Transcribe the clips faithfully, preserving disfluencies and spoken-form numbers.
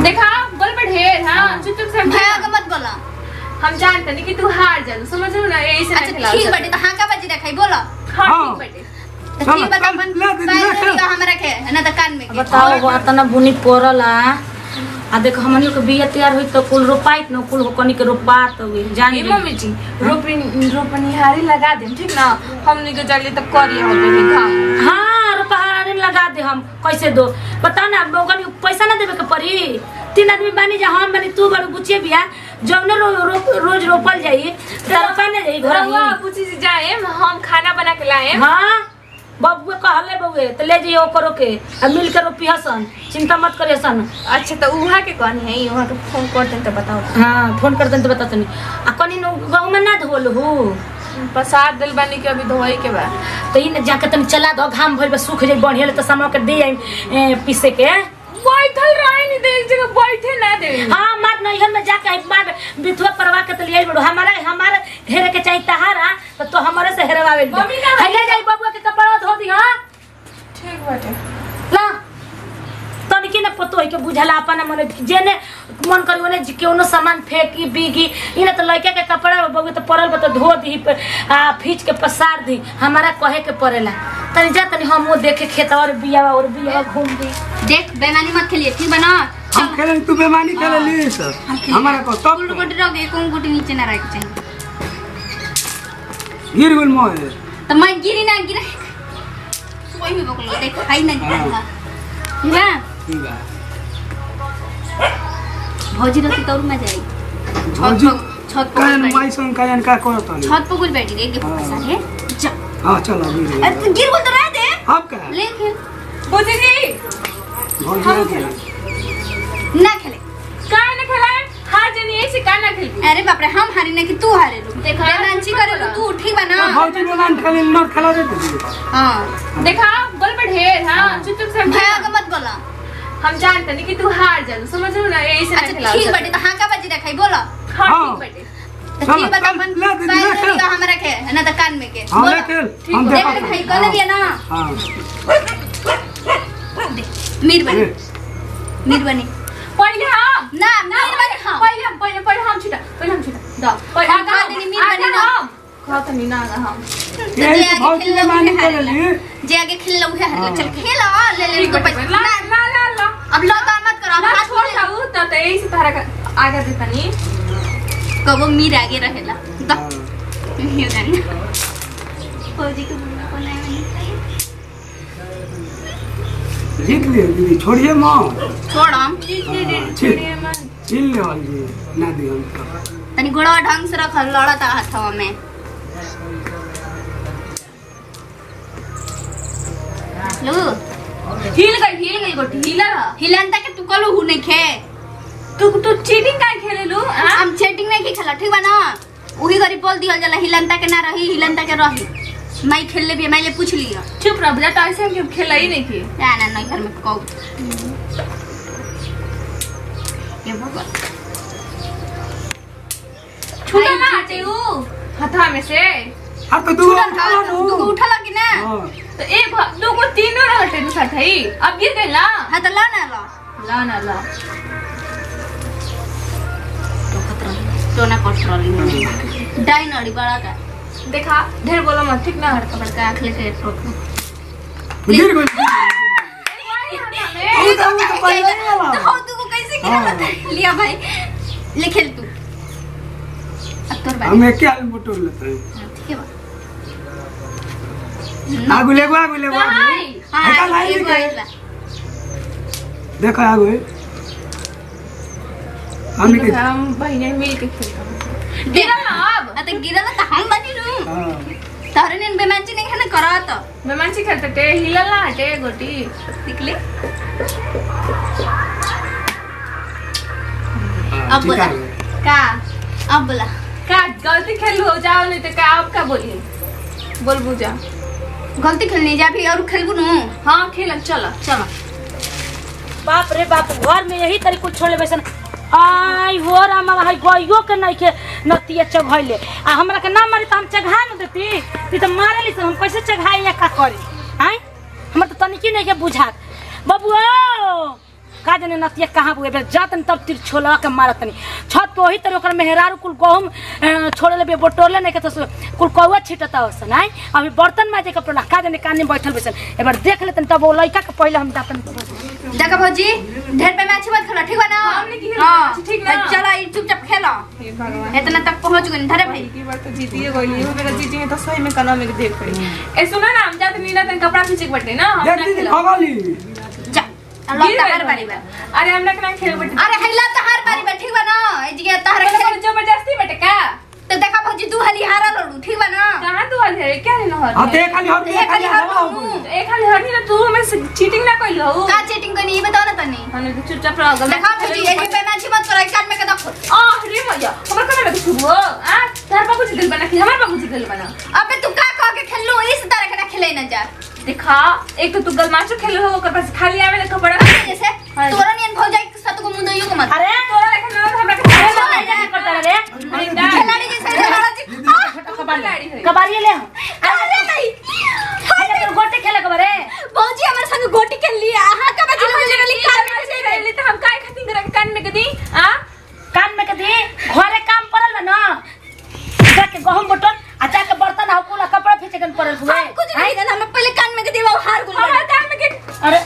देखा बोल पे ढेर हां चुप चुप से भैया का मत बोला। हम जानते नहीं कि तू हार जालू समझ लो ना ऐसे अच्छा ठीक बाटे तो हां का बाजी रखाई बोलो। हां ठीक बाटे तो ठीक बता अपन पैर हमरा के ना त कान में के बताओ वो तना बुनी पोरला आ देखो हमनी के बिया तैयार होई तो कुल रोपाइत न कुल कनी के रोपात हुए जान ये मम्मी जी रोपनी रोपनी हारी लगा दे ठीक ना हमनी के जल्दी तक करिए हो गई काम। हां रोपहारी लगा दे हम कैसे दो बता ना लोगन पैसा ना देवे के पड़ी तीन आदमी बानी जा हम बानी तू बड़ बुचिए बिया जौने रो, रो, रोज रोपल जाई त रोपा ना जाई घर में बुची जी जाए हम खाना बना के लाए। हां बबुए कहले बबुए त ले जइयो करो के आ मिल के रोपी हसन चिंता मत करिए सन। अच्छा तो उहा के कौन है उहा के फोन कर देन त बताओ। हां फोन कर देन त बता तनी आ कनी नो गांव में ना धोल हो प्रसाद दिल बानी के अभी धोई के बा तो इन जाके तनी चला दो घाम भइल बा सूख जाई बढ़िया त सामान के दे आई पीसे के बैठल रहे नहीं दे एक जगह बैठे ना दे। हां मार नैहर में जाके मार बिथुआ परवा के त लियाई बड़ो हमारा हमारे हेरे के चाहिए तहारा तो तो हमरे से हेरवावे मम्मी का ले जाई बबुआ के कपड़ा धो दी। हां ठीक बाटे ला तनी के न पतो है के बुझला अपन मन जेने मन करी ओने केनो सामान फेंकी बीगी इने तो लइका के कपड़ा बबुआ तो परल बा तो धो दी आ फीच के पसार दी हमारा कहे के पड़ेला तनी जा तनी हम वो देखे खेत और बिया और बिया घूम दी। देख बेमानी मत खेलिए ठीक बना हम खेले तू बेमानी खेले ली सर हमारा को तब उल्ट गोटी रख दे कोन गोटी नीचे ना रख चाहिए गिर गेल मोए तो मैं गिरी ना गिरा कोई भी बकलो देख खाई ना दिखा ना ठीक है भौजी रखी तौर में जाई भौजी छत कान पर माई सन कान का करत है छत पर कुल बैठी गई के पैसा है जा हां चलो गिर अरे तू गिर बोल तो रह दे अब का ले खेल बुची जी भौजी ना खेले काहे ना खेलाए हार जनी ऐसे काहे ना खेल। अरे बाप रे हम हारी ना कि तू हारे रू देखा नांची करे रू तू ठीक बना भौजी बेमान खेले नोट खेला दे हां देखा बोल पे ढेर हां चुप चुप से भैया का मत बोला। हम जानते नहीं कि तू हार जालू समझ लो ना ऐसे अच्छा ठीक बाटे तो हां का बाजी रखाई बोलो। हां हाँ। ठीक बाटे तो ठीक बता अपन पैर हमरा के ना त कान में के हां ले खेल हम देख देखो भाई कर लिया ना हां मीर बनी मीर बनी पहले हम ना मीर बनी हां पहले हम पहले पहले हम छुटा पहले हम छुटा द पहले हाँ, कहा देनी मीर बनी ना। कहा तो नहीं ना हम ये तो भौजी बेमानी खेले ली जे आगे खेल लो है हार चल खेल ले ले तो पैसा ला ला ला ला अब लो तो मत करो हाथ हाथ छोड़ जाऊ तो तो ऐसे तारा का आगे देता नहीं कबो मीर आगे रहेला द ये जान फौजी के बुला को नहीं जीत ले दीदी छोड़िए मां छोड़ हम छोड़िए मन चिल ले वाली ना दी हम तनी गोड़ा ढंग से रख लड़ा ता हाथवा में लो हिल गई हिल गई गोटी हिला हिलनता के तू कलू हु नहीं खे तू तू चीटिंग काहे खेले लू हम चैटिंग नहीं खेला ठीक बा ना वही गरी बोल दिया जला हिलनता के ना रही हिलनता के रही मैं खेल ले भी मैं ले पूछ लिया चुप रह बेटा ऐसे हम खेला ही नहीं थी ना ना नहीं घर में को ये बाबा छुटा ना हटे ऊ हथा में से अब तो दू तू उठा लगी ना हां तो एक दो को तीनों ना हटे दूसरा था ही अब गिर गई ना हां तो ला ना ला ला ना ला तो खतरा तो ना कंट्रोल डाइन अड़ी बड़ा का देखा ढेर बोलो मत ठीक ना बड़का बड़का आंख लेके ठोक गिर गई ए तो तो पहले नहीं वाला तो तू को कैसे गिरा बता लिया भाई ले खेल तू अब तोर बारी हम क्या मोटर लेते हैं ठीक है बा आगु ले आगु ले हां हटा लाई हां देखो आगु हम के हम बहने मिल के खेलते गिरा ना अब आ तो गिरा तो हम बनी नु हां तारे ने बेमांची नहीं है ना करा तो मैं मंची खेलते टे हिला ना हटे गोटी निकले अब बोला का अब बोला का गलती खेल हो जाओ नहीं तो का अब का बोलिए बोल बुझा गलती खेलने जा भी और खेलबू नु हां खेल चलो चलो बाप रे बाप घर में यही तरीको छोड़ले बैसन आई हो रामा हाय गइयो के नहीं के नतिया चघैले आ हमरा के ना मारी त हम चघा न देती ती त मारेली से हम कैसे चघाई या का करी हाय हम त तनिकी नहीं के बुझात बबुओ का जने नतिया कहां बुए जातन तब तिर छोला के मारतनी छत पे वही तरह ओकर मेहरारू कुल गहूम छोड़े ले बटोरले नहीं के तो कुल कौवा छिटता होसन आई अभी बर्तन माजे के पड़ा का जने कान में बैठल बैसल एक बार देख लेतन तब वो लइका के पहले हम जातन देखा भौजी ढेर पे मैच मत खेला ठीक बा ना हां ठीक ना चला ई चुपचाप खेला इतना तक पहुंच गई धरे भाई की बार तो जीतिए गइली हो मेरा जीती में तो सही में कना में देख पड़ी ए सुना ना हम जाते नीला तन कपड़ा खींचे बटे ना हम देख दीदी भगाली जा अल्लाह तहर बारी बा अरे हम ना खेल बटे अरे हैला तहर बारी बा ठीक बा ना ए जगह तहर खेल जबरदस्ती बटे का तो देखा भौजी दू हली हारा लड़ू ठीक बा ना कहां तू हल है क्या नहीं हल हां देख खाली हर एक खाली हर एक खाली हर नहीं तू हमें चीटिंग ना कइल हो का चीटिंग करनी ये बताओ ना तनी हमने तो चुपचाप रह गए देखा भौजी ए पे मैच मत करा कान में के देखो आ रे मैया हमर कने में छुबो आ तार बाबू जी दिल बना कि हमार बाबू जी दिल बना अबे तू का कह के खेललू इस तरह के ना खेले ना जा देखा एक तो तू गलमाचो खेल हो ओकर पास खाली आवे ले कपड़ा जैसे तोरा नियन भौजाई के साथ को मुंदइयो को मत अरे तोरा लेखन ना हमरा के अरे लड़ाई जाके करता रे खिलाड़ी जैसे लड़ा जी कबाड़ी है कबाड़िए ले अरे नहीं अरे तो गोटे खेले कबरे भौजी हमर संग गोटी खेल लिया आहा का बजी लगली कान में से ले तो हम काय खातिर करे कान में कदी आ कान में कदी घरे काम पड़ल बा ना जाके गहूम बटन आ जाके बर्तन आ कुला कपड़ा फीचे कन पड़ल हुए कुछ नहीं ना हम पहले कान में के देवा हार गुल हमरा कान में के अरे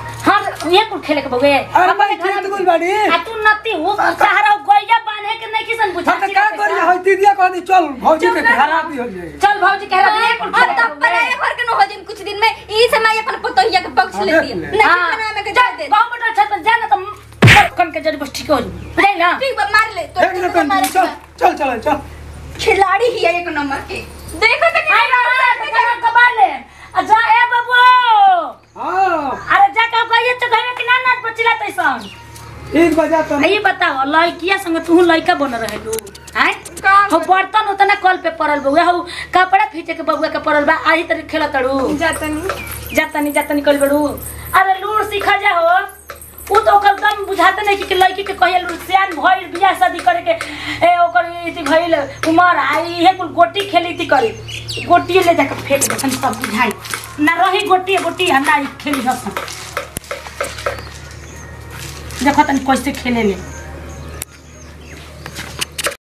हम ये कुल खेले के बगे अरे मैं खेत गुल बाड़ी आ तू नती हो सहारा गइया बांधे के नहीं किसन बुझा हम का करी होय दीदिया कहनी चल भौजी के खराब हो जाए चल भौजी कह रहा ये कुल और तब पर आए घर के न हो जिन कुछ दिन में ई से मैं अपन पतोहिया के पक्ष ले दिया नहीं खाना में के जा दे गहूम बटन छत पर जाना तो कन के जड़ी बस ठीक हो जाए ना ठीक बा मार ले तो देख ले तन चल चल चल चल खिलाड़ी ही है एक नंबर के देखो तो आई ना कबाल ले आ जा ए बाबू हां अरे जा के गइए तो घर के ना नाच बचिला तैसन एक बजा तो ये बताओ लड़किया संग तू लड़का बन रहे लू हैं हो बर्तन उतना कल पे पड़ल बउआ हो कपड़ा फीचे के बउआ के पड़ल बा आही तरी खेला तड़ू जातनी जातनी जातनी कल बड़ू अरे लूर सीखा जा हो उ तो ओकर दम बुझाते नहीं कि लड़की के कहिए सियान भइल बियाह शादी करे के ए ओकर इति भइल उमर आई हे कुल गोटी खेली ती करे गोटी ले जाके फेंक दे सब बुझाई ना रही गोटी गोटी हमरा खेली हसन देखो तनी कैसे खेले ले